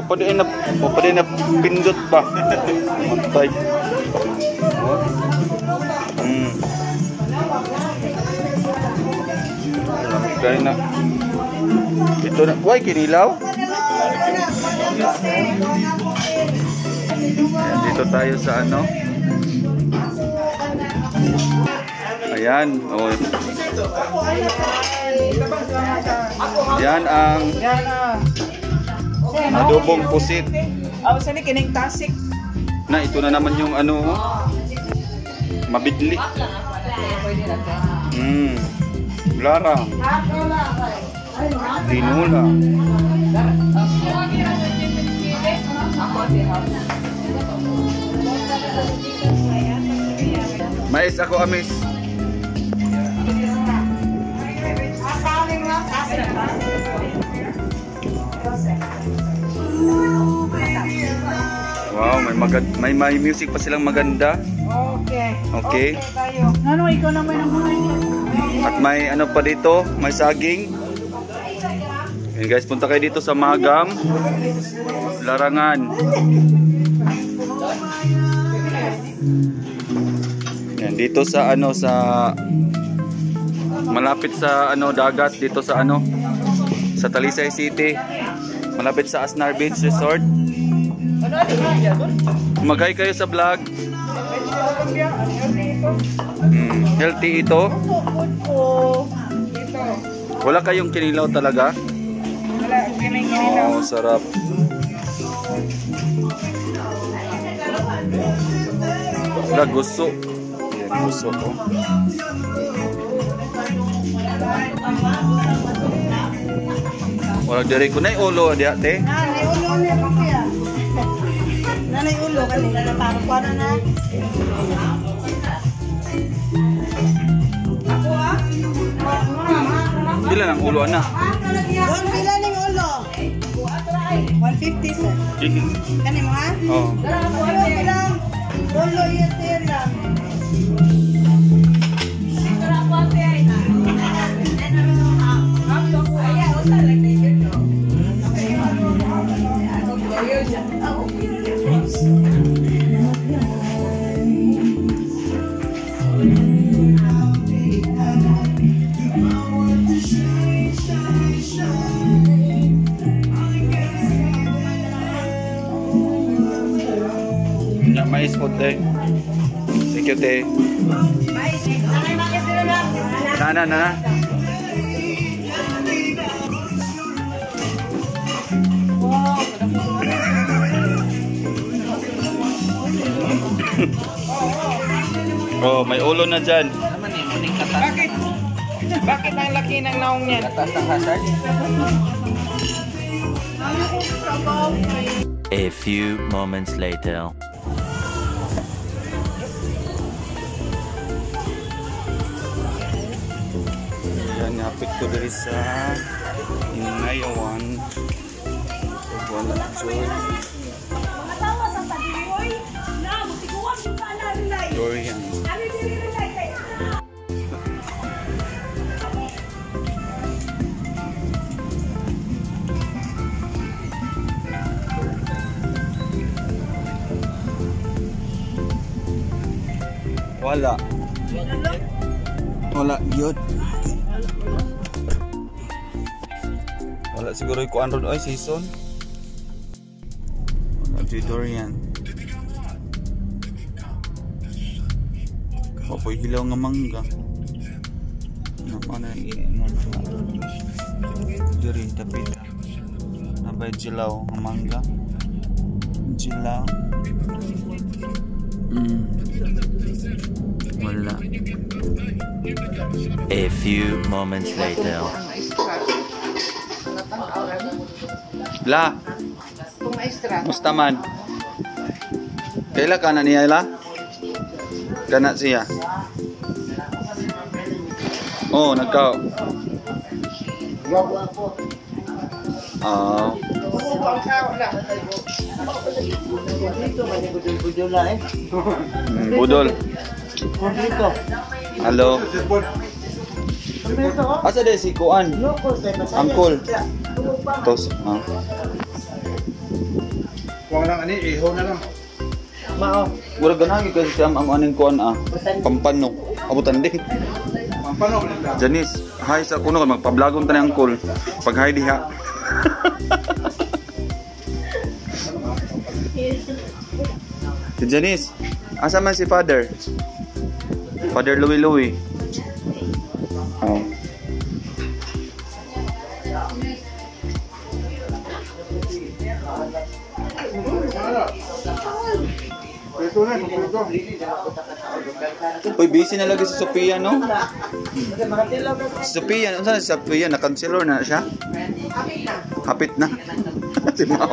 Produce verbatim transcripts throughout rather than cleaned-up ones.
pwede na, o pwede na pindot ba? Matay. Hmm. Kaya na. Ito na. Uy, kinilaw. Ayan, dito tayo sa ano. Ayan. Oh. Yan ang adobong pusit. Oh, saan kining tasik? Na ito na naman yung ano, mabidli. Hmm. Larang. Dinula. Mais ako amis. Wow, may magad may may music pa silang maganda. Okay. Okay. Tayo. Ano ikaw naman ang mga niya? At may ano pa dito, may saging. Ayan guys, punta kayo dito sa Magam, Larangan. Ayan, dito sa ano sa malapit sa ano dagat dito sa ano sa Talisay City. Malapit sa Asnar Beach Resort. Mag-hi kayo sa vlog. Hmm, healthy ito. Wala kayong kinilaw talaga? Wala, kinilaw. Oh, sarap. Wala, gusto. Yan, gusto ko. Wala diri ko na ulo di ate. Nanay ulo niya pa kaya. Nanay ulo kanina na para para na. Ako ah. Pila ng ulo ana? Doon pila ning ulo. one fifty sir. Kani mo ha? Oh. Ulo lang. Ulo yun lang. Nya mais po te. Thank you te. Na na na. Oh, may ulo na dyan. Bakit? Bakit ang laki ng naong niyan? Atas ng hazard? A few moments later. Yan, napit ko dali sa Inayawan. Wala joy. Dorian. Wala. Wala gyud. Wala siguro yung kuan ron ay season. Wala di durian. Papoy hilaw nga mangga. Naman na iinom. Diri tapit. Nabay jilaw nga mangga. Jilaw. Mm. Wala. A few moments later. La. Musta man? Kaila ka na niya la? Kana siya. Oh, nagkao. Ah. Budol. Halo. Asa de si Kuan? Angkol. Tos. Ah. Huwag lang ani, iho na lang. Mao. Wala ganagi kasi siya ang aning kuan ah. Pampano. Abutan din. Pampano lang. Janice, hi sa kuno kan magpablagon ta ni angkol. Pag hi diha. Si Janice, asa man si Father? Father Louie Louie. Oh. Ito na, ito. Uy, busy na lagi si Sophia, no? Si Sophia, ano saan si Sophia? Na-cancel na siya? Hapit na. Si Mao.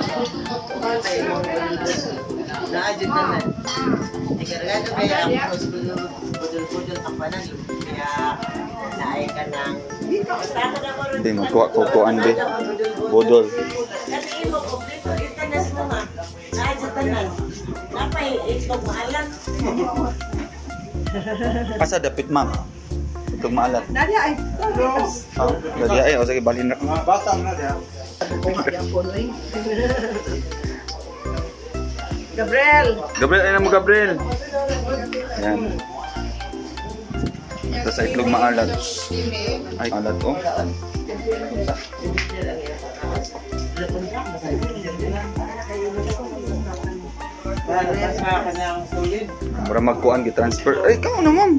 Naajud naman. Ikargado kaya ang budol-budol ang panan. Kaya naay ka ng... Basta ka na mo rin. Hindi, magkuha-kuhaan din. Budol. Kasi imo, kompleto, itanas mo nga. Naajud tanan. Napay, itong maalam. Asa dapit, ma'am? Itong maalat. Nadia ay. Ah, dali ay, o sige, balhin na. Mga bata na diya. Gabriel. Gabriel, ayun na mo, Gabriel. Ayan. Ito sa itlog maalat. Ay, alat, oh. Para magkuhan, gi-transfer. Ay, ikaw na, ma'am.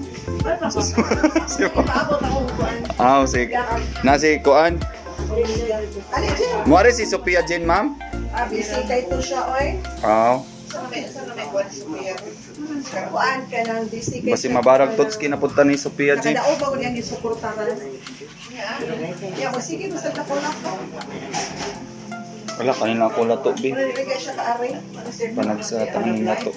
Ah, sige. Nasi kuan. Muari si Sophia Jane, ma'am? Ah, busy kay to siya, oy. Oo. Sana may, sana may kuwan si Sophia. Kakuan ka ng busy kay Basi mabarag Totski na punta ni Sophia Jane. Nakadao ba ko niyang isuportahan? Yeah, o sige, basta na ko lang po. Wala, kanina ako lato, be. Nilagay siya ka-ari. Panag sa tanging lato.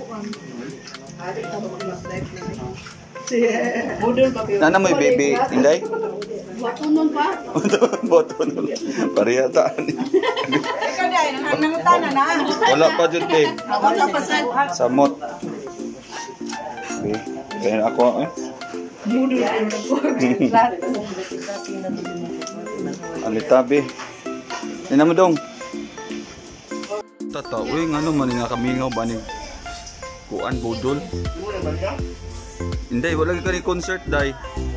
Budol pa ba? Nana mo yung baby, Inday? Watunon pa? Boto nun. Pariyata. Ikaw na, ang nangutana na. Wala pa dyan, be. Wala pa sa... Samot. Okay. Kaya ako, eh. Budol pa. Alitabi. Yan mo dong. Tata, uy, nga naman nga kami nga ba ni kuan budol? Hindi, wala ka ni concert, day.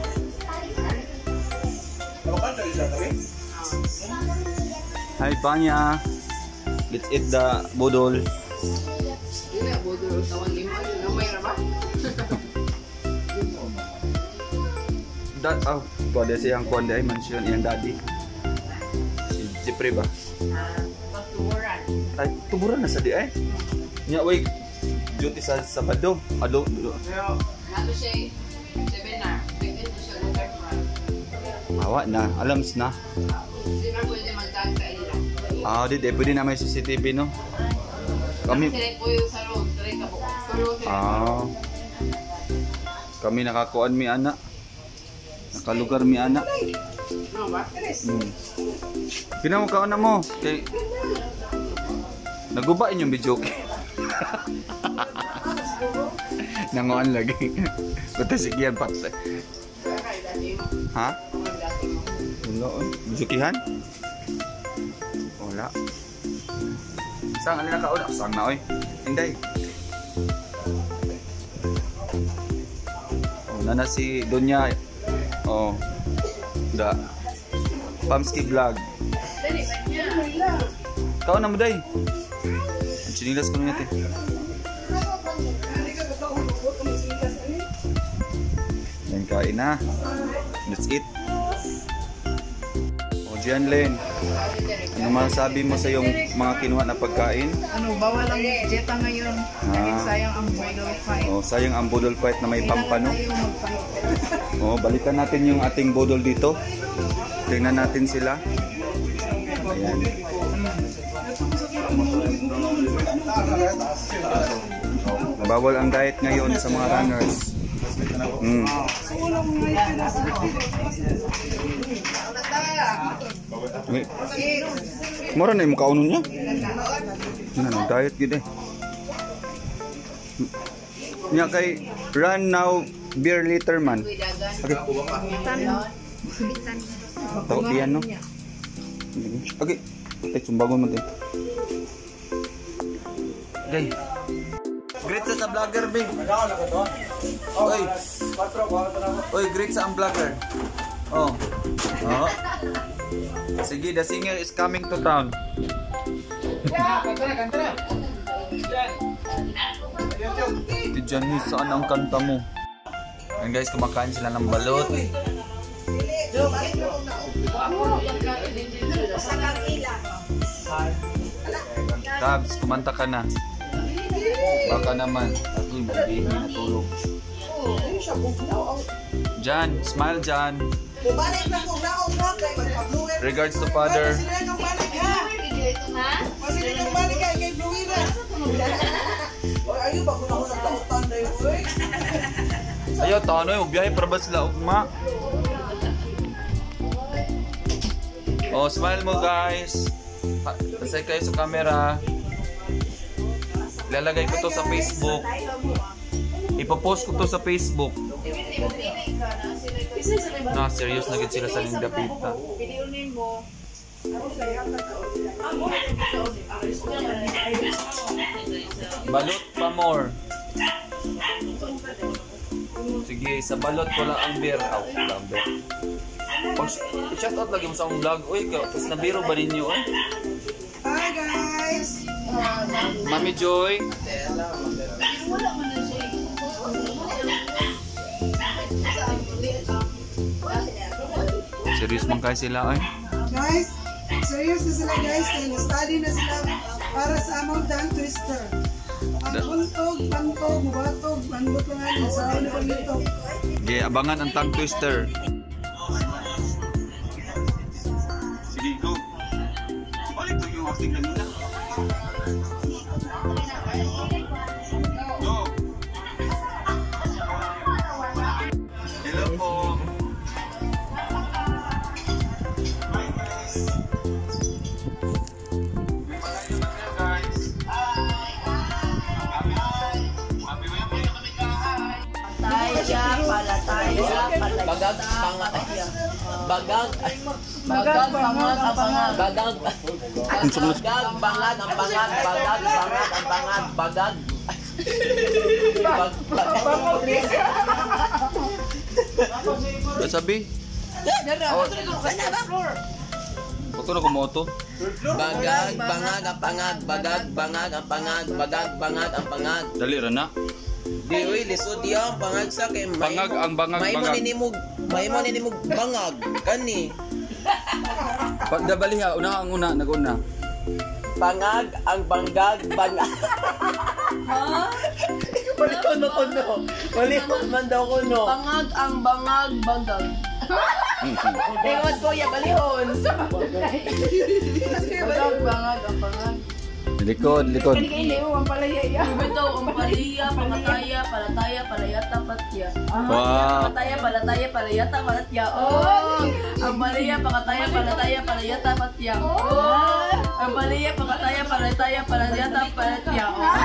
Hi, Panya. Let's eat the budol. That, oh, ito ada siyang kuan day, mansion iyang daddy. Si Jeffrey ba? Ay, tuburan na sa di ay. Nya way duty sa Sabado. Ado. Nato siya seminar. Bigyan ko siya lugar front. Awa na, alams na. Hindi na pwede magdaan ka ilang. Ah, di eh, pwede na may C C T V, no? Kami Direct po yung sa road. Direct ako. Sa road. Ah. Kami nakakuan mi ana. Nakalugar mi ana. No ba? Hmm. Kinamo ka ana mo kay naguba inyong video. Nanguan lagi. Kuta sigian patay. Ha? Wala oy. Bijukihan? Wala. Sang alin nakaon? Sang na oy. Inday. Oh, nana si Donya. Oh. Da. Pamski vlog. Kau na mo day. Ang chinilas ko na natin. Yan, kain na. Let's eat. O, Gianlen. Ano masasabi mo sa yung mga kinuha na pagkain? Ano, bawal ang jeta ngayon. Dahil Ah. sayang ang budol fight. O, sayang ang budol fight na may pampano. Tayo mag-fight. O, balikan natin yung ating budol dito. Tingnan natin sila. Ayan. Bawal ang diet ngayon sa mga runners. Mm. Wait. Mura na yung kaunon niya. Ano, diet gid eh. Nya kay run now beer liter man. Okay. Tawag diyan no. Okay. Ay, sumbagon mo din. Gay. Greet sa sa vlogger, Bing. Oy. Oy, greet sa ang vlogger. Oh. Oh. Sige, the singer is coming to town. Ito Janice, saan ang kanta mo? Ayan guys, kumakain sila ng balot. Tabs, kumanta ka na. Baka naman. Uy, mabihin na tulog. Jan, smile Jan. Regards to father. Ayaw, tano yung biyahe para ba sila ugma? Oh, smile mo guys. Pasay kayo sa camera. Ilalagay ko to sa Facebook. Ipopost ko to sa Facebook. Na, serious na gid sila sa Linda Pita. Balot pa more. Sige, sa balot ko lang ang beer. Aw, oh, lang beer. Oh, shout out lagi mo sa akong vlog. Uy, tapos nabiro ba ninyo? Eh? Hi guys! Mami Joy. Serious man kayo sila ay. Guys, serious na sila guys. Kaya na-study na sila para sa among tongue twister. Ang puntog, pantog, bubatog, panbot lang ay sa ulo ko nito. Okay, abangan ang tongue twister. Sige, go. Balik to yung acting kanina. Go. Hello po. Bagag pangat bagag bagag pangat ang pangat bagag bagag pangat ang pangat bagag pangat ang pangat bagag Ano sabi? Bakit na kumoto? bagag bangag ang pangag bagag bangag ang pangag bagag bangag ang pangag Dali ra na. di uy lisod diya ang pangag sa kay may Bangag ang bangag may mo bangag. ninimog may mo ninimog bangag kani Pagdabali ha, una ang una, nag-una. pangag ang banggag bangag ha Mali ko no ko no mali man daw ko no Bangag ang bangag bagag. Ewan ko ya balihon Bagag bangag ang bangag. Likod, likod. Bitaw ang paliya, pangataya, palataya, palayata, patya. Wow. Palataya, palataya, palayata, patya. Oh! Ang paliya, pangataya, palataya, palayata, patya. Oh! Ang paliya, pangataya, palataya, palayata, patya.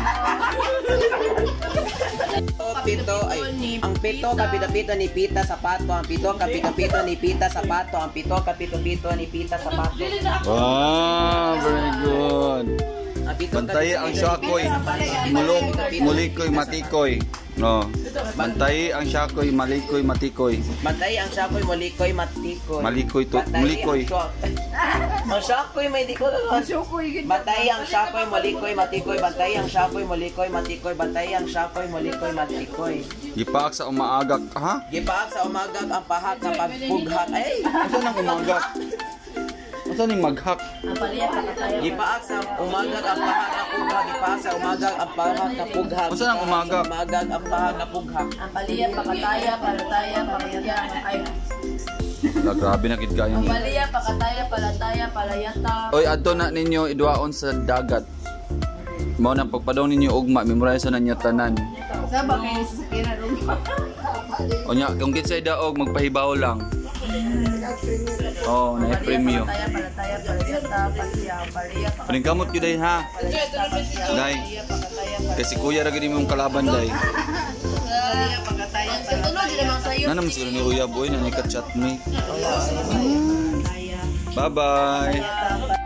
Oh! Pito ay ang pito kapito-pito ni Pita sapato ang pito kapito-pito ni Pita sapato ang pito kapito-pito ni Pita sapato Wow, very good. ang pito Bantayi ang syakoy, mulok, mulikoy, matikoy. No. Bantayi ang syakoy, malikoy, matikoy. Matay ang syakoy molikoy matikoy Malikoy to, Batay mulikoy. ang syak- ang syakoy may di ko lang Batay ang syakoy molikoy matikoy bantay ang syakoy molikoy matikoy bantay ang syakoy molikoy matikoy Gipaak sa umaagak, ha? gipaak sa umagag ang pahak na pagpughak ay Asa nang umagak? Asa ning maghak? Ang paliya, pangataya, gipaak sa umagag ang pahak na pughak gipaak sa umagag ang pahak na pughak Asa nang umagag? umagag ang pahak na pughak ang paliya, pakataya, palataya, palayata, ay. La, grabe na gid kayo Ang ni. paliya, pakataya, palataya, palayata. Oy, adto na ninyo idwaon sa dagat. Mao nang pagpadaw ninyo ugma, memorize na ninyo tanan. Sa ba kayo sa sakina rin? Onya, kung gitsay daog magpahibaw lang. Oh, na premyo. Palataya, palataya, palayata, patya, paliya, Paling kamot gyud day ha. Day. Kasi kuya ra gid imong kalaban day. Paliya, pakataya, palataya. Din naman sa'yo. Na naman siguro ni Uya boy na ni ka-chat me. Bye bye.